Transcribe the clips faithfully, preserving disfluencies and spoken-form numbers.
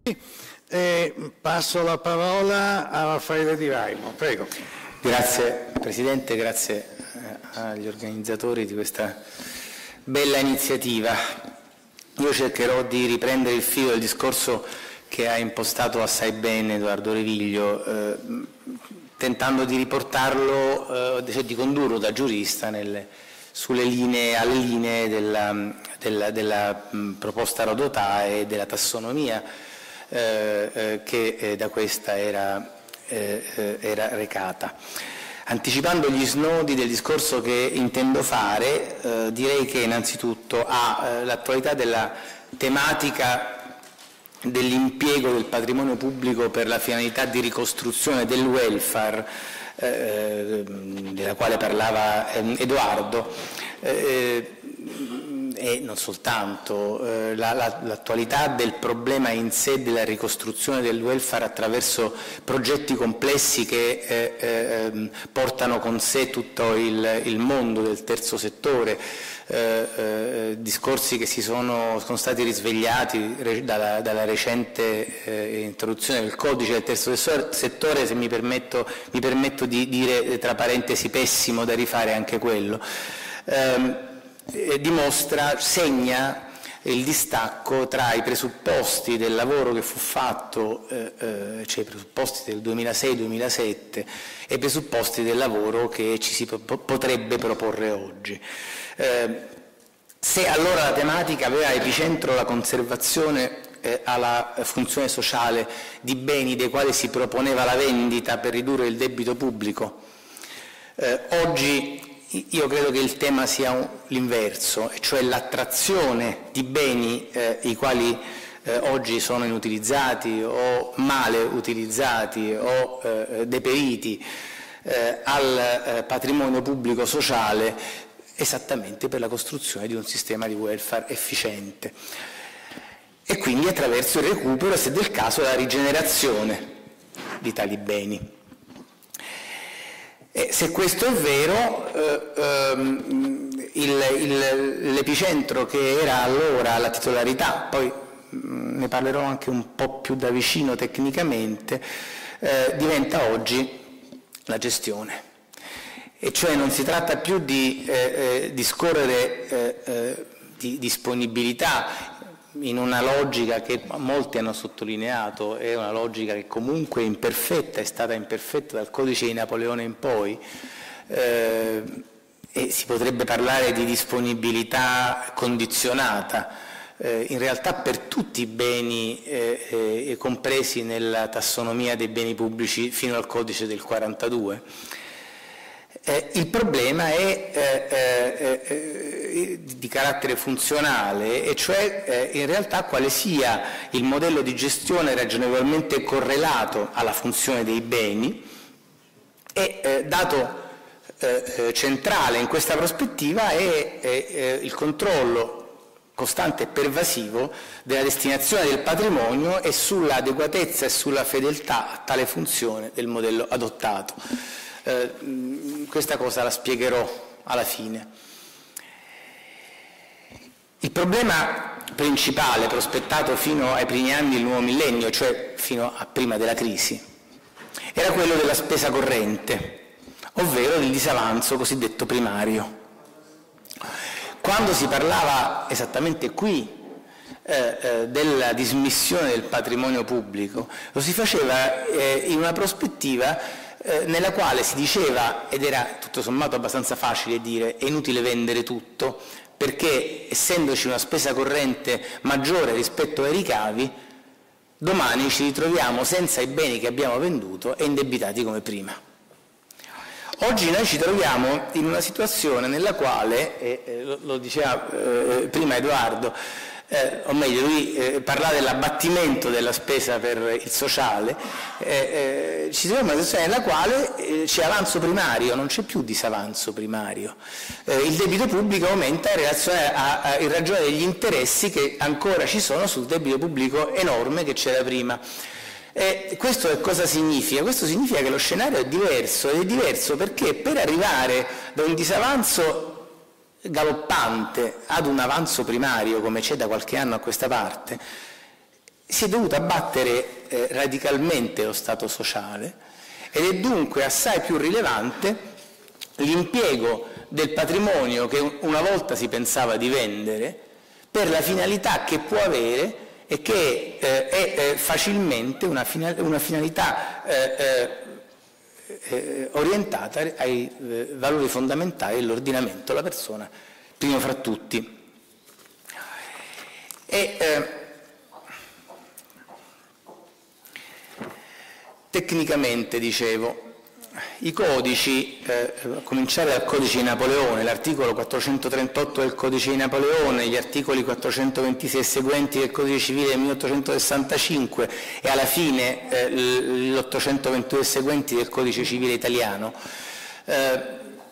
E passo la parola a Raffaele Di Raimo, prego. Grazie Presidente, grazie agli organizzatori di questa bella iniziativa. Io cercherò di riprendere il filo del discorso che ha impostato assai bene Edoardo Reviglio, eh, tentando di riportarlo, eh, di condurlo da giurista nelle, sulle linee, alle linee della, della, della mh, proposta Rodotà e della tassonomia eh, eh, che eh, da questa era, eh, era recata. Anticipando gli snodi del discorso che intendo fare, eh, direi che innanzitutto a eh, l'attualità della tematica dell'impiego del patrimonio pubblico per la finalità di ricostruzione del welfare, eh, della quale parlava eh, Edoardo, eh, e non soltanto, eh, la, la, l'attualità del problema in sé della ricostruzione del welfare attraverso progetti complessi che eh, eh, portano con sé tutto il, il mondo del terzo settore, eh, eh, discorsi che si sono, sono stati risvegliati re, dalla, dalla recente eh, introduzione del codice del terzo settore, se mi permetto, mi permetto di dire tra parentesi pessimo da rifare anche quello. Eh, dimostra, segna il distacco tra i presupposti del lavoro che fu fatto, eh, eh, cioè i presupposti del duemilasei duemilasette e i presupposti del lavoro che ci si po- potrebbe proporre oggi. Eh, se allora la tematica aveva epicentro la conservazione eh, alla funzione sociale di beni dei quali si proponeva la vendita per ridurre il debito pubblico, eh, oggi io credo che il tema sia l'inverso, cioè l'attrazione di beni eh, i quali eh, oggi sono inutilizzati o male utilizzati o eh, deperiti eh, al eh, patrimonio pubblico sociale, esattamente per la costruzione di un sistema di welfare efficiente. E quindi attraverso il recupero, se del caso, la rigenerazione di tali beni. E se questo è vero, eh, ehm, il, il, l'epicentro che era allora la titolarità, poi mh, ne parlerò anche un po' più da vicino tecnicamente, eh, diventa oggi la gestione. E cioè non si tratta più di eh, eh, discorrere eh, eh, di disponibilità in una logica che molti hanno sottolineato, è una logica che comunque è imperfetta, è stata imperfetta dal codice di Napoleone in poi, eh, e si potrebbe parlare di disponibilità condizionata, eh, in realtà per tutti i beni eh, eh, compresi nella tassonomia dei beni pubblici fino al codice del quarantadue. Eh, il problema è eh, eh, di carattere funzionale, e cioè eh, in realtà quale sia il modello di gestione ragionevolmente correlato alla funzione dei beni, e eh, dato eh, centrale in questa prospettiva è eh, il controllo costante e pervasivo della destinazione del patrimonio e sull'adeguatezza e sulla fedeltà a tale funzione del modello adottato. Eh, questa cosa la spiegherò alla fine. Il problema principale prospettato fino ai primi anni del nuovo millennio, cioè fino a prima della crisi, era quello della spesa corrente, ovvero del disavanzo cosiddetto primario. Quando si parlava esattamente qui eh, eh, della dismissione del patrimonio pubblico, lo si faceva eh, in una prospettiva Eh, nella quale si diceva, ed era tutto sommato abbastanza facile dire, è inutile vendere tutto, perché essendoci una spesa corrente maggiore rispetto ai ricavi, domani ci ritroviamo senza i beni che abbiamo venduto e indebitati come prima. Oggi noi ci troviamo in una situazione nella quale, eh, eh, lo, lo diceva eh, prima Edoardo, Eh, o meglio, lui eh, parlava dell'abbattimento della spesa per il sociale, eh, eh, ci troviamo in una situazione nella quale eh, c'è avanzo primario, non c'è più disavanzo primario. Eh, il debito pubblico aumenta in, relazione a, a, in ragione degli interessi che ancora ci sono sul debito pubblico enorme che c'era prima. Eh, questo che cosa significa? Questo significa che lo scenario è diverso, ed è diverso perché per arrivare da un disavanzo galoppante ad un avanzo primario, come c'è da qualche anno a questa parte, si è dovuto abbattere eh, radicalmente lo Stato sociale ed è dunque assai più rilevante l'impiego del patrimonio che una volta si pensava di vendere per la finalità che può avere e che eh, è eh, facilmente una, final una finalità eh, eh, orientata ai eh, valori fondamentali dell'ordinamento, la persona primo fra tutti. E, eh, tecnicamente, dicevo, i codici, eh, a cominciare dal codice di Napoleone, l'articolo quattrocentotrentotto del codice di Napoleone, gli articoli quattrocentoventisei e seguenti del codice civile del milleottocentosessantacinque e alla fine eh, l'ottocentoventidue e seguenti del codice civile italiano, eh,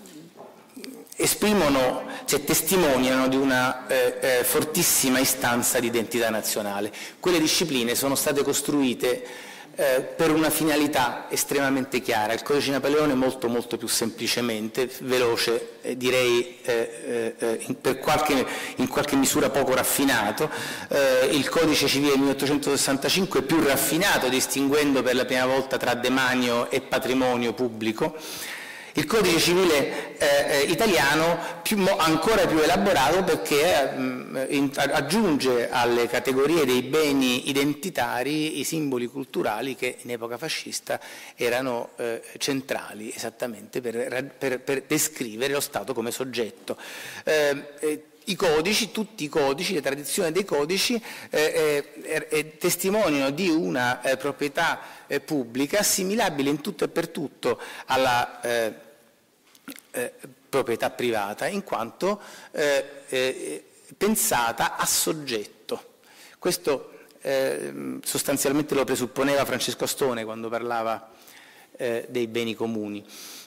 esprimono, cioè testimoniano di una eh, eh, fortissima istanza di identità nazionale. Quelle discipline sono state costruite eh, per una finalità estremamente chiara. Il codice di Napoleone molto molto più semplicemente, veloce, eh, direi eh, eh, in, per qualche, in qualche misura poco raffinato. Eh, il codice civile del milleottocentosessantacinque è più raffinato, distinguendo per la prima volta tra demanio e patrimonio pubblico. Il codice civile eh, italiano più, ancora più elaborato perché mh, in, aggiunge alle categorie dei beni identitari i simboli culturali che in epoca fascista erano eh, centrali esattamente per, per, per descrivere lo Stato come soggetto. Eh, eh, I codici, tutti i codici, le tradizioni dei codici eh, eh, eh, testimoniano di una eh, proprietà eh, pubblica assimilabile in tutto e per tutto alla eh, eh, proprietà privata, in quanto eh, eh, pensata a soggetto. Questo eh, sostanzialmente lo presupponeva Francesco Astone quando parlava eh, dei beni comuni.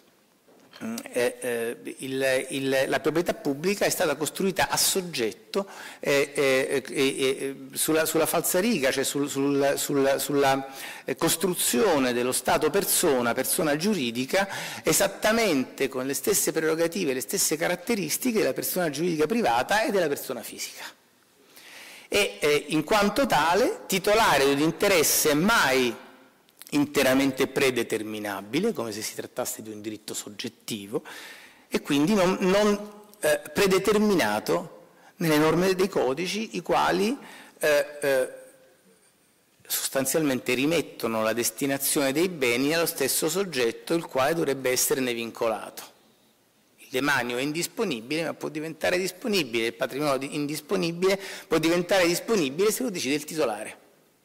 Eh, eh, il, il, la proprietà pubblica è stata costruita a soggetto eh, eh, eh, sulla, sulla falsariga, cioè sul, sul, sul, sulla costruzione dello Stato persona, persona giuridica, esattamente con le stesse prerogative, le stesse caratteristiche della persona giuridica privata e della persona fisica. E eh, in quanto tale titolare di un interesse mai interamente predeterminabile, come se si trattasse di un diritto soggettivo, e quindi non, non eh, predeterminato nelle norme dei codici, i quali eh, eh, sostanzialmente rimettono la destinazione dei beni allo stesso soggetto, il quale dovrebbe esserne vincolato. Il demanio è indisponibile, ma può diventare disponibile, il patrimonio indisponibile può diventare disponibile se lo decide il titolare.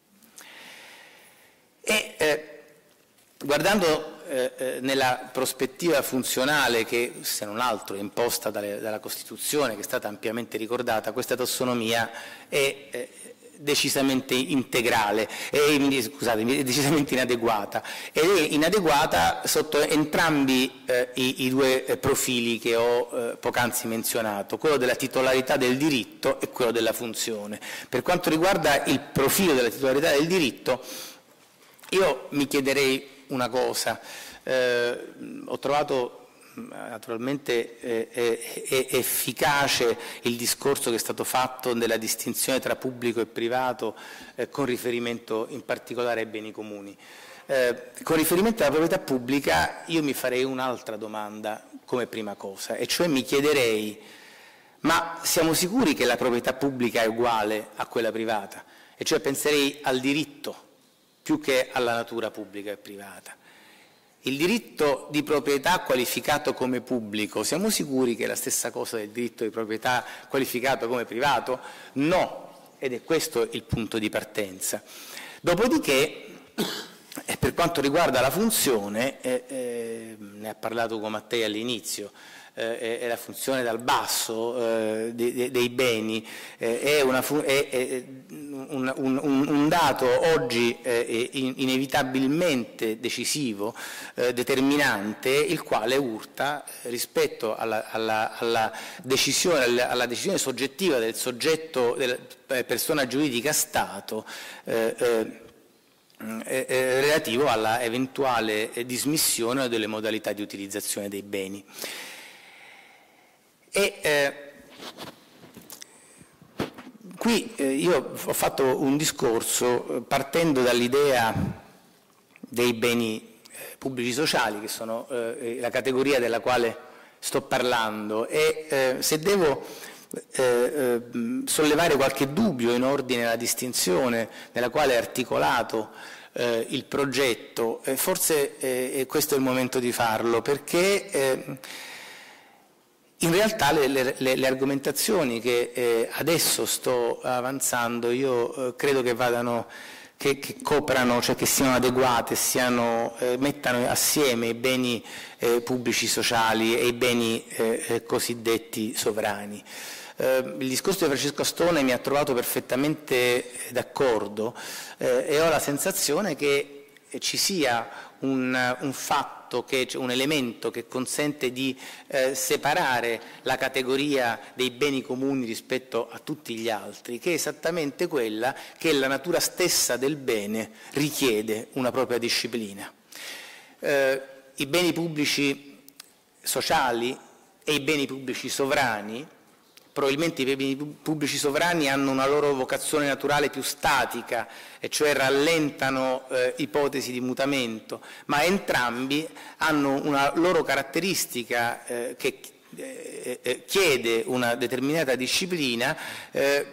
E eh, guardando eh, eh, nella prospettiva funzionale che, se non altro, è imposta dalle, dalla Costituzione, che è stata ampiamente ricordata, questa tassonomia è eh, decisamente integrale, è, scusate, è decisamente inadeguata, ed è inadeguata sotto entrambi eh, i, i due eh, profili che ho eh, poc'anzi menzionato, quello della titolarità del diritto e quello della funzione. Per quanto riguarda il profilo della titolarità del diritto, io mi chiederei una cosa, eh, ho trovato naturalmente eh, eh, efficace il discorso che è stato fatto della distinzione tra pubblico e privato eh, con riferimento in particolare ai beni comuni. Eh, con riferimento alla proprietà pubblica io mi farei un'altra domanda come prima cosa, e cioè mi chiederei: ma siamo sicuri che la proprietà pubblica è uguale a quella privata? E cioè penserei al diritto più che alla natura pubblica e privata. Il diritto di proprietà qualificato come pubblico, siamo sicuri che è la stessa cosa del diritto di proprietà qualificato come privato? No, ed è questo il punto di partenza. Dopodiché, eh, per quanto riguarda la funzione, eh, eh, ne ha parlato con Mattei all'inizio, eh, è la funzione dal basso eh, dei, dei beni, eh, è, una fu è, è un, un, un dato oggi eh, inevitabilmente decisivo, eh, determinante, il quale urta rispetto alla, alla, alla, decisione, alla, alla decisione soggettiva del soggetto, della persona giuridica Stato, eh, eh, eh, relativo alla eventuale dismissione delle modalità di utilizzazione dei beni. E, eh, qui eh, io ho fatto un discorso eh, partendo dall'idea dei beni eh, pubblici sociali, che sono eh, la categoria della quale sto parlando, e eh, se devo eh, eh, sollevare qualche dubbio in ordine alla distinzione nella quale è articolato eh, il progetto, eh, forse eh, questo è il momento di farlo, perché eh, in realtà le, le, le argomentazioni che eh, adesso sto avanzando io eh, credo che vadano, che, che coprano, cioè che siano adeguate, siano, eh, mettano assieme i beni eh, pubblici sociali e i beni eh, eh, cosiddetti sovrani. Eh, il discorso di Francesco Astone mi ha trovato perfettamente d'accordo eh, e ho la sensazione che ci sia un, un fatto, che, un elemento che consente di eh, separare la categoria dei beni comuni rispetto a tutti gli altri, che è esattamente quella che la natura stessa del bene richiede una propria disciplina. Eh, I beni pubblici sociali e i beni pubblici sovrani, probabilmente i beni pubblici sovrani hanno una loro vocazione naturale più statica, e cioè rallentano eh, ipotesi di mutamento, ma entrambi hanno una loro caratteristica eh, che eh, eh, chiede una determinata disciplina eh,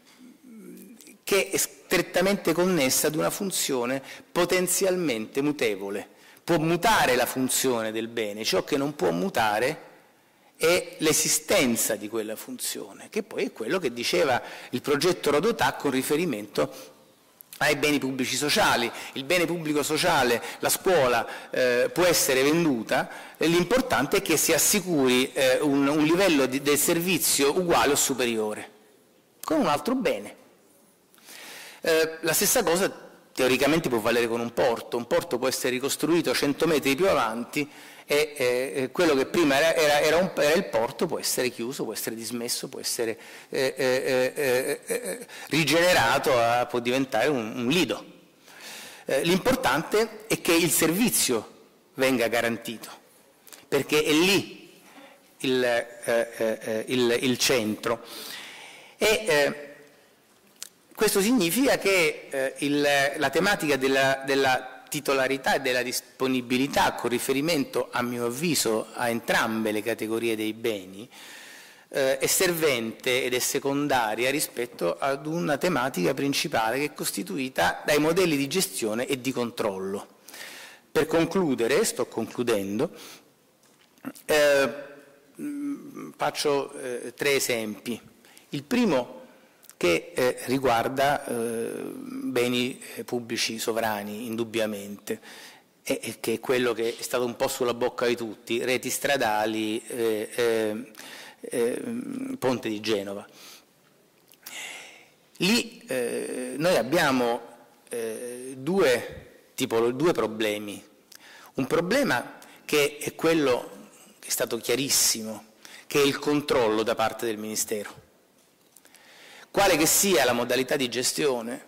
che è strettamente connessa ad una funzione potenzialmente mutevole. Può mutare la funzione del bene, ciò che non può mutare è l'esistenza di quella funzione, che poi è quello che diceva il progetto Rodotà con riferimento ai beni pubblici sociali. Il bene pubblico sociale, la scuola, eh, può essere venduta, l'importante è che si assicuri eh, un, un livello di, del servizio uguale o superiore, con un altro bene. Eh, la stessa cosa teoricamente può valere con un porto. Un porto può essere ricostruito cento metri più avanti e eh, quello che prima era, era, era, un, era il porto può essere chiuso, può essere dismesso, può essere eh, eh, eh, eh, rigenerato, a, può diventare un, un lido. Eh, l'importante è che il servizio venga garantito, perché è lì il, eh, eh, il, il centro. E, eh, questo significa che eh, il, la tematica della, della titolarità e della disponibilità, con riferimento a mio avviso a entrambe le categorie dei beni, eh, è servente ed è secondaria rispetto ad una tematica principale che è costituita dai modelli di gestione e di controllo. Per concludere, sto concludendo, eh, faccio eh, tre esempi. Il primo che eh, riguarda eh, beni eh, pubblici sovrani, indubbiamente, e, e che è quello che è stato un po' sulla bocca di tutti: reti stradali, eh, eh, eh, Ponte di Genova. Lì eh, noi abbiamo eh, due, tipo, due problemi. Un problema che è quello che è stato chiarissimo, che è il controllo da parte del Ministero. Quale che sia la modalità di gestione,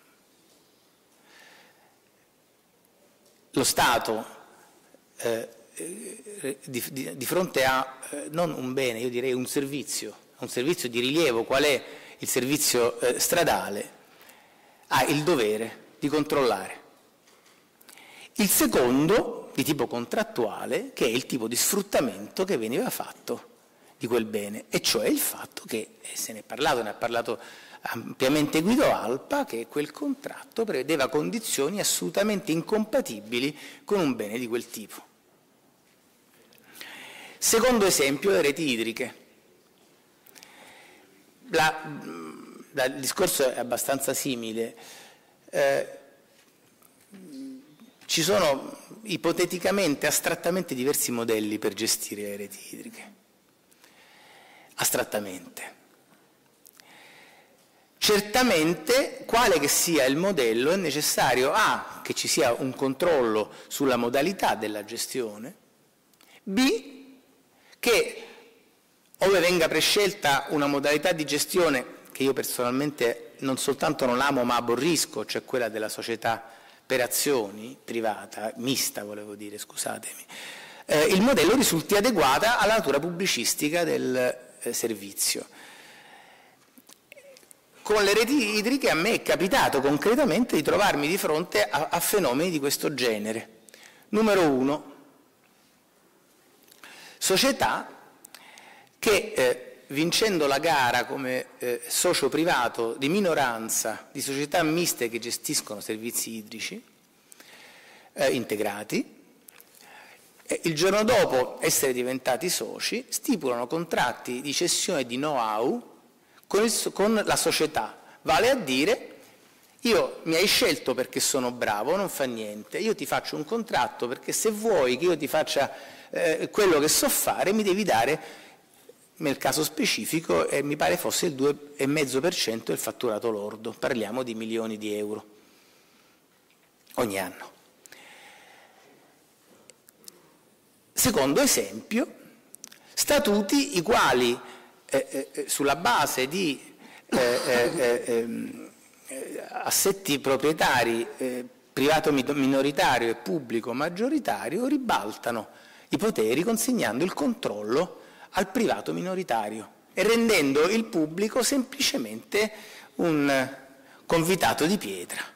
lo Stato eh, di, di, di fronte a eh, non un bene, io direi un servizio, un servizio di rilievo, qual è il servizio eh, stradale, ha il dovere di controllare. Il secondo, di tipo contrattuale, che è il tipo di sfruttamento che veniva fatto di quel bene, e cioè il fatto che, e se ne è parlato, ne ha parlato ampiamente Guido Alpa, che quel contratto prevedeva condizioni assolutamente incompatibili con un bene di quel tipo. Secondo esempio, le reti idriche. La, la, il discorso è abbastanza simile. Eh, ci sono ipoteticamente, astrattamente, diversi modelli per gestire le reti idriche. Astrattamente. Certamente, quale che sia il modello, è necessario A, che ci sia un controllo sulla modalità della gestione, B, che ove venga prescelta una modalità di gestione che io personalmente non soltanto non amo ma aborrisco, cioè quella della società per azioni privata, mista volevo dire, scusatemi, eh, il modello risulti adeguata alla natura pubblicistica del servizio. con le reti idriche a me è capitato concretamente di trovarmi di fronte a, a fenomeni di questo genere. Numero uno, società che eh, vincendo la gara come eh, socio privato di minoranza di società miste che gestiscono servizi idrici eh, integrati, eh, il giorno dopo essere diventati soci stipulano contratti di cessione di know-how con, con la società, vale a dire: io mi hai scelto perché sono bravo, non fa niente, io ti faccio un contratto perché se vuoi che io ti faccia eh, quello che so fare mi devi dare, nel caso specifico, eh, mi pare fosse il due virgola cinque per cento del fatturato lordo, parliamo di milioni di euro ogni anno. Secondo esempio, statuti i quali eh, eh, sulla base di eh, eh, eh, assetti proprietari eh, privato minoritario e pubblico maggioritario ribaltano i poteri consegnando il controllo al privato minoritario e rendendo il pubblico semplicemente un convitato di pietra.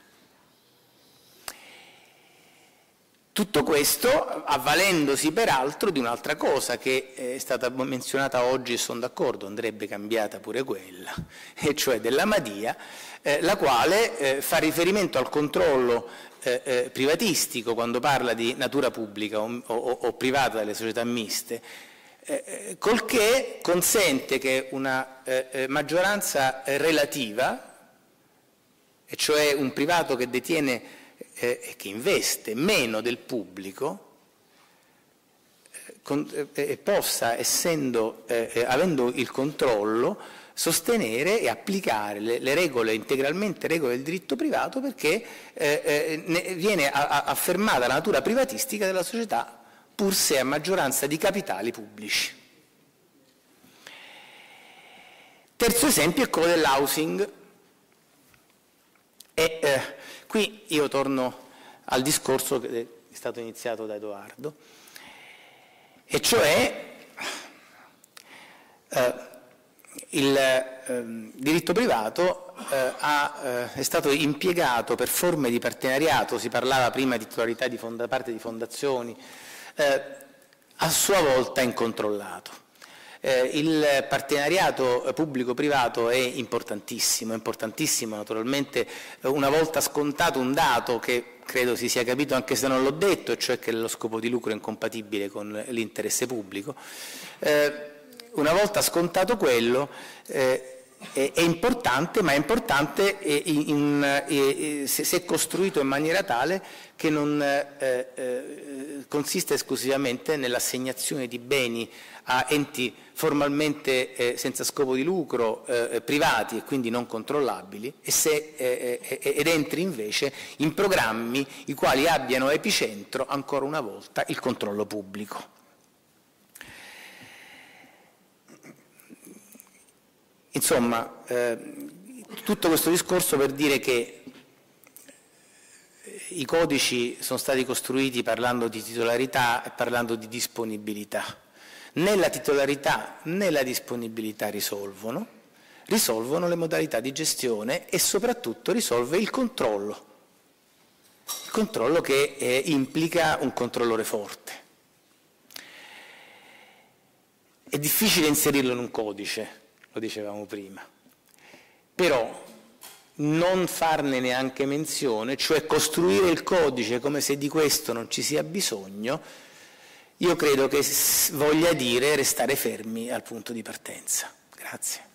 Tutto questo avvalendosi peraltro di un'altra cosa che è stata menzionata oggi e sono d'accordo, andrebbe cambiata pure quella, e cioè della Madia, eh, la quale eh, fa riferimento al controllo eh, eh, privatistico quando parla di natura pubblica o, o, o privata delle società miste, eh, col che consente che una eh, maggioranza relativa, e cioè un privato che detiene e che investe meno del pubblico eh, con, eh, possa, essendo, eh, avendo il controllo, sostenere e applicare le, le regole, integralmente regole del diritto privato, perché eh, eh, ne viene a, a affermata la natura privatistica della società, pur se a maggioranza di capitali pubblici. Terzo esempio è quello dell'housing. E, eh, qui io torno al discorso che è stato iniziato da Edoardo, e cioè eh, il eh, diritto privato eh, ha, eh, è stato impiegato per forme di partenariato, si parlava prima di titolarità di fonda, parte di fondazioni, eh, a sua volta incontrollato. Eh, il partenariato pubblico-privato è importantissimo, è importantissimo naturalmente una volta scontato un dato che credo si sia capito anche se non l'ho detto, cioè che lo scopo di lucro è incompatibile con l'interesse pubblico. Eh, una volta scontato quello eh, è, è importante, ma è importante in, in, in, se, se costruito in maniera tale che non eh, eh, consiste esclusivamente nell'assegnazione di beni a enti formalmente eh, senza scopo di lucro, eh, privati e quindi non controllabili, e se, eh, ed entri invece in programmi i quali abbiano epicentro, ancora una volta, il controllo pubblico. Insomma, eh, tutto questo discorso per dire che i codici sono stati costruiti parlando di titolarità e parlando di disponibilità. Né la titolarità né la disponibilità risolvono, risolvono le modalità di gestione e soprattutto risolve il controllo, il controllo che eh, implica un controllore forte. È difficile inserirlo in un codice, lo dicevamo prima, però non farne neanche menzione, cioè costruire il codice come se di questo non ci sia bisogno, io credo che voglia dire restare fermi al punto di partenza. Grazie.